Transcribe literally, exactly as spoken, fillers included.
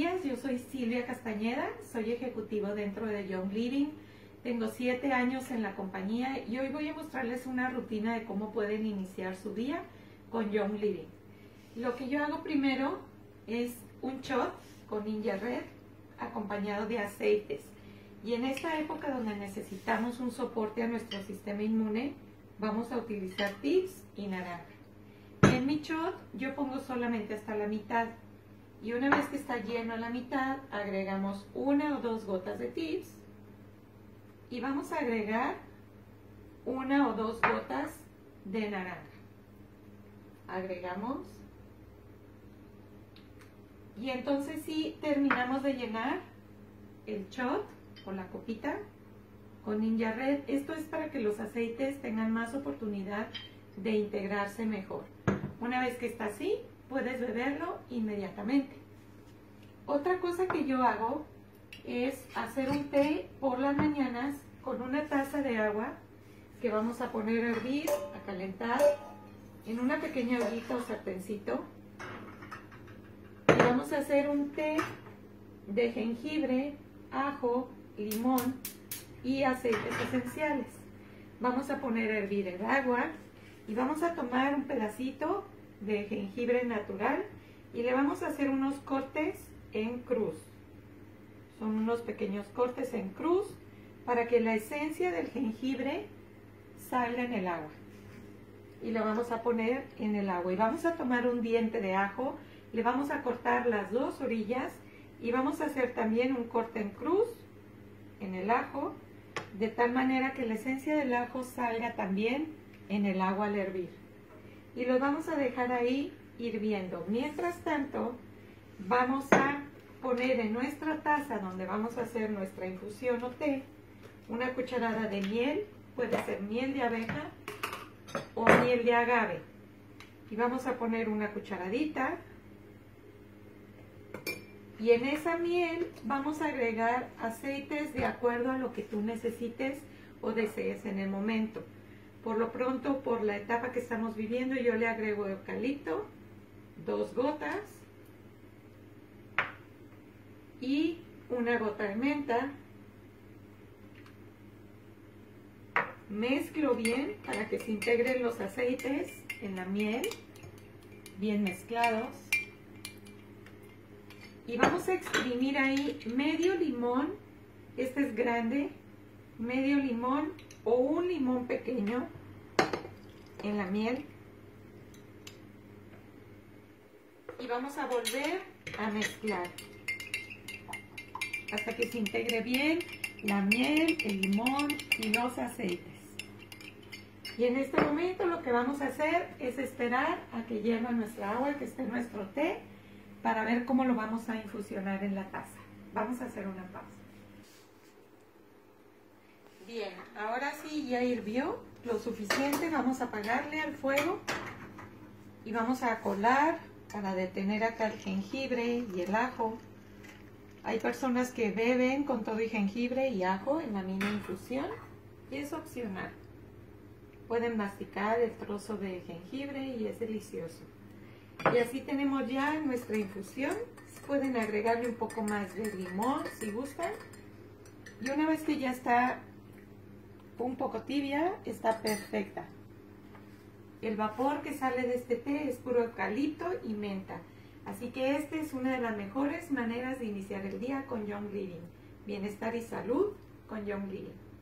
días, yo soy Silvia Castañeda, soy ejecutivo dentro de Young Living. Tengo siete años en la compañía y hoy voy a mostrarles una rutina de cómo pueden iniciar su día con Young Living. Lo que yo hago primero es un shot con Ninja Red acompañado de aceites. Y en esta época donde necesitamos un soporte a nuestro sistema inmune, vamos a utilizar tips y naranja. En mi shot yo pongo solamente hasta la mitad. Y una vez que está lleno a la mitad, agregamos una o dos gotas de tips. Y vamos a agregar una o dos gotas de naranja. Agregamos. Y entonces sí terminamos de llenar el shot o la copita con Ninja Red. Esto es para que los aceites tengan más oportunidad de integrarse mejor. Una vez que está así, puedes beberlo inmediatamente. Otra cosa que yo hago es hacer un té por las mañanas con una taza de agua que vamos a poner a hervir, a calentar en una pequeña ollita o sartencito. Y vamos a hacer un té de jengibre, ajo, limón y aceites esenciales. Vamos a poner a hervir el agua y vamos a tomar un pedacito de jengibre natural y le vamos a hacer unos cortes en cruz. Son unos pequeños cortes en cruz para que la esencia del jengibre salga en el agua. Y lo vamos a poner en el agua. Y vamos a tomar un diente de ajo, le vamos a cortar las dos orillas y vamos a hacer también un corte en cruz en el ajo, de tal manera que la esencia del ajo salga también en el agua al hervir. Y lo vamos a dejar ahí hirviendo. Mientras tanto, vamos a poner en nuestra taza donde vamos a hacer nuestra infusión o té, una cucharada de miel, puede ser miel de abeja o miel de agave. Y vamos a poner una cucharadita. Y en esa miel vamos a agregar aceites de acuerdo a lo que tú necesites o desees en el momento. Por lo pronto, por la etapa que estamos viviendo, yo le agrego eucalipto, dos gotas y una gota de menta. Mezclo bien para que se integren los aceites en la miel, bien mezclados. Y vamos a exprimir ahí medio limón, este es grande, medio limón o un limón pequeño en la miel. Y vamos a volver a mezclar hasta que se integre bien la miel, el limón y los aceites. Y en este momento lo que vamos a hacer es esperar a que hierva nuestra agua, que esté nuestro té, para ver cómo lo vamos a infusionar en la taza. Vamos a hacer una pausa. Bien, ahora sí ya hirvió lo suficiente, vamos a apagarle al fuego y vamos a colar para detener acá el jengibre y el ajo. Hay personas que beben con todo y jengibre y ajo en la mini infusión y es opcional. Pueden masticar el trozo de jengibre y es delicioso. Y así tenemos ya nuestra infusión. Pueden agregarle un poco más de limón si gustan. Y una vez que ya está un poco tibia, está perfecta. El vapor que sale de este té es puro eucalipto y menta. Así que esta es una de las mejores maneras de iniciar el día con Young Living. Bienestar y salud con Young Living.